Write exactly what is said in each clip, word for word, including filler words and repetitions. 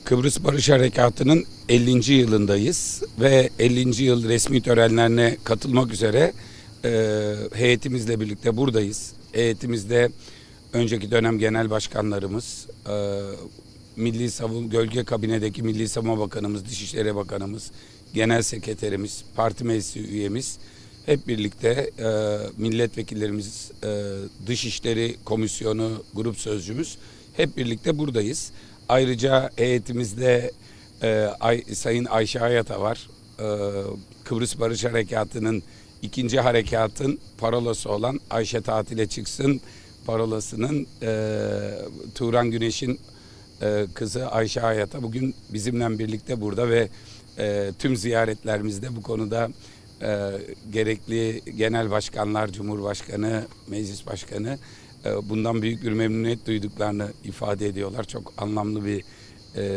Kıbrıs Barış Harekatı'nın ellinci yılındayız ve ellinci yıl resmi törenlerine katılmak üzere e, heyetimizle birlikte buradayız. Heyetimizde önceki dönem genel başkanlarımız, e, Milli Savunma Gölge Kabine'deki Milli Savunma Bakanımız, Dışişleri Bakanımız, Genel Sekreterimiz, Parti Meclisi üyemiz, hep birlikte e, milletvekillerimiz, e, Dışişleri Komisyonu Grup Sözcümüz, hep birlikte buradayız. Ayrıca heyetimizde e, Ay, Sayın Ayşe Hayata var. E, Kıbrıs Barış Harekatı'nın ikinci harekatın parolası olan Ayşe tatile çıksın parolasının e, Turan Güneş'in e, kızı Ayşe Hayata bugün bizimle birlikte burada ve e, tüm ziyaretlerimizde bu konuda e, gerekli genel başkanlar, Cumhurbaşkanı, Meclis Başkanı e, bundan büyük bir memnuniyet duyduklarını ifade ediyorlar. Çok anlamlı bir e,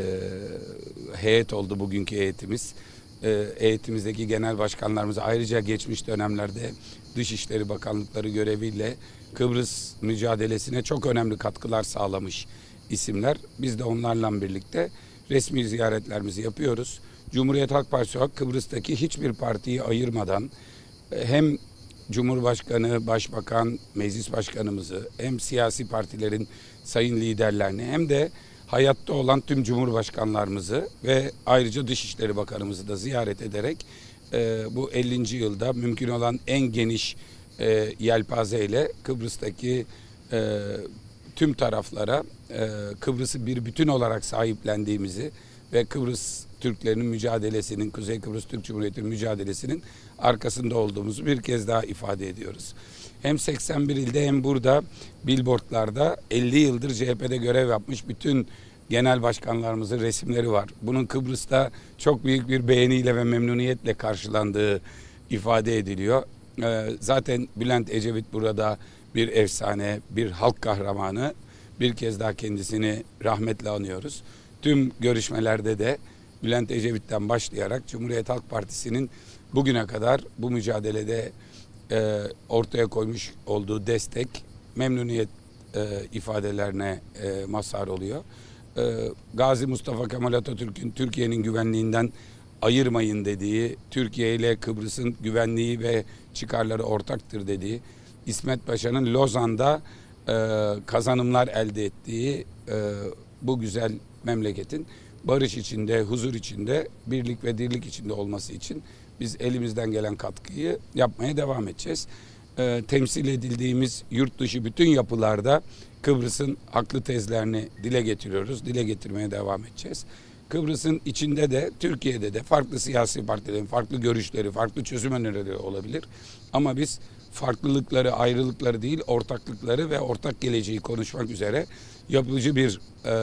heyet oldu bugünkü heyetimiz. E, heyetimizdeki genel başkanlarımız ayrıca geçmiş dönemlerde Dışişleri Bakanlıkları göreviyle Kıbrıs mücadelesine çok önemli katkılar sağlamış isimler. Biz de onlarla birlikte resmi ziyaretlerimizi yapıyoruz. Cumhuriyet Halk Partisi olarak Kıbrıs'taki hiçbir partiyi ayırmadan hem Cumhurbaşkanı, Başbakan, Meclis Başkanımızı hem siyasi partilerin sayın liderlerini hem de hayatta olan tüm Cumhurbaşkanlarımızı ve ayrıca Dışişleri Bakanımızı da ziyaret ederek e, bu ellinci yılda mümkün olan en geniş e, yelpazeyle Kıbrıs'taki e, tüm taraflara e, Kıbrıs'ı bir bütün olarak sahiplendiğimizi ve Kıbrıs Türklerinin mücadelesinin, Kuzey Kıbrıs Türk Cumhuriyeti'nin mücadelesinin arkasında olduğumuzu bir kez daha ifade ediyoruz. Hem seksen bir ilde hem burada billboardlarda elli yıldır C H P'de görev yapmış bütün genel başkanlarımızın resimleri var. Bunun Kıbrıs'ta çok büyük bir beğeniyle ve memnuniyetle karşılandığı ifade ediliyor. Ee, zaten Bülent Ecevit burada bir efsane, bir halk kahramanı. Bir kez daha kendisini rahmetle anıyoruz. Tüm görüşmelerde de Bülent Ecevit'ten başlayarak Cumhuriyet Halk Partisi'nin bugüne kadar bu mücadelede e, ortaya koymuş olduğu destek, memnuniyet e, ifadelerine e, mazhar oluyor. E, Gazi Mustafa Kemal Atatürk'ün Türkiye'nin güvenliğinden ayırmayın dediği, Türkiye ile Kıbrıs'ın güvenliği ve çıkarları ortaktır dediği, İsmet Paşa'nın Lozan'da e, kazanımlar elde ettiği e, bu güzel memleketin barış içinde, huzur içinde, birlik ve dirlik içinde olması için biz elimizden gelen katkıyı yapmaya devam edeceğiz. E, temsil edildiğimiz yurt dışı bütün yapılarda Kıbrıs'ın haklı tezlerini dile getiriyoruz, dile getirmeye devam edeceğiz. Kıbrıs'ın içinde de, Türkiye'de de farklı siyasi partilerin farklı görüşleri, farklı çözüm önerileri olabilir. Ama biz farklılıkları, ayrılıkları değil, ortaklıkları ve ortak geleceği konuşmak üzere yapıcı bir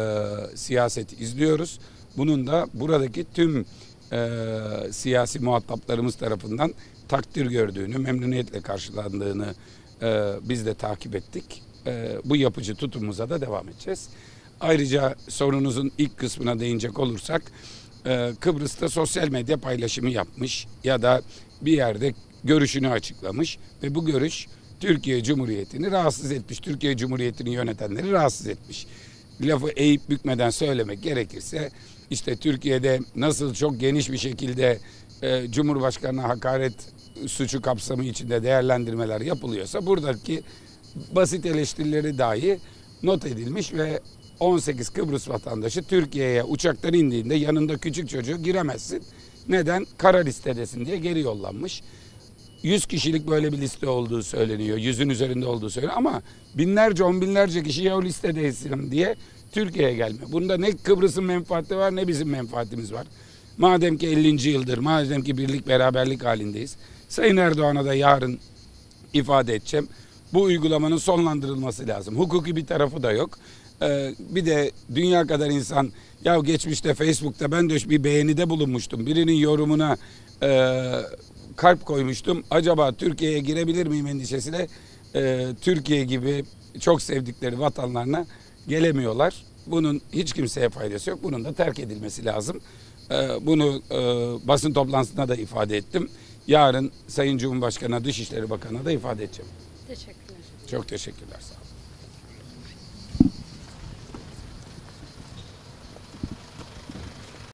e, siyaset izliyoruz. Bunun da buradaki tüm e, siyasi muhataplarımız tarafından takdir gördüğünü, memnuniyetle karşılandığını e, biz de takip ettik. E, bu yapıcı tutumumuza da devam edeceğiz. Ayrıca sorunuzun ilk kısmına değinecek olursak, e, Kıbrıs'ta sosyal medya paylaşımı yapmış ya da bir yerde görüşünü açıklamış ve bu görüş Türkiye Cumhuriyeti'ni rahatsız etmiş. Türkiye Cumhuriyeti'ni yönetenleri rahatsız etmiş. Lafı eğip bükmeden söylemek gerekirse işte Türkiye'de nasıl çok geniş bir şekilde e, Cumhurbaşkanı'na hakaret suçu kapsamı içinde değerlendirmeler yapılıyorsa buradaki basit eleştirileri dahi not edilmiş ve on sekiz Kıbrıs vatandaşı Türkiye'ye uçaktan indiğinde yanında küçük çocuğu giremezsin. Neden? Kara listedesin diye geri yollanmış. yüz kişilik böyle bir liste olduğu söyleniyor. Yüzün üzerinde olduğu söyleniyor ama binlerce, on binlerce kişi ya o listedeysin diye Türkiye'ye gelme. Bunda ne Kıbrıs'ın menfaati var ne bizim menfaatimiz var. Madem ki ellinci yıldır, madem ki birlik beraberlik halindeyiz. Sayın Erdoğan'a da yarın ifade edeceğim. Bu uygulamanın sonlandırılması lazım. Hukuki bir tarafı da yok. Ee, bir de dünya kadar insan ya geçmişte Facebook'ta ben de bir beğenide bulunmuştum. Birinin yorumuna e, kalp koymuştum. Acaba Türkiye'ye girebilir miyim endişesiyle e, Türkiye gibi çok sevdikleri vatanlarına gelemiyorlar. Bunun hiç kimseye faydası yok. Bunun da terk edilmesi lazım. E, bunu e, basın toplantısında da ifade ettim. Yarın Sayın Cumhurbaşkanı'na, Dışişleri Bakanı'na da ifade edeceğim. Teşekkürler. Çok teşekkürler. Sağ olun.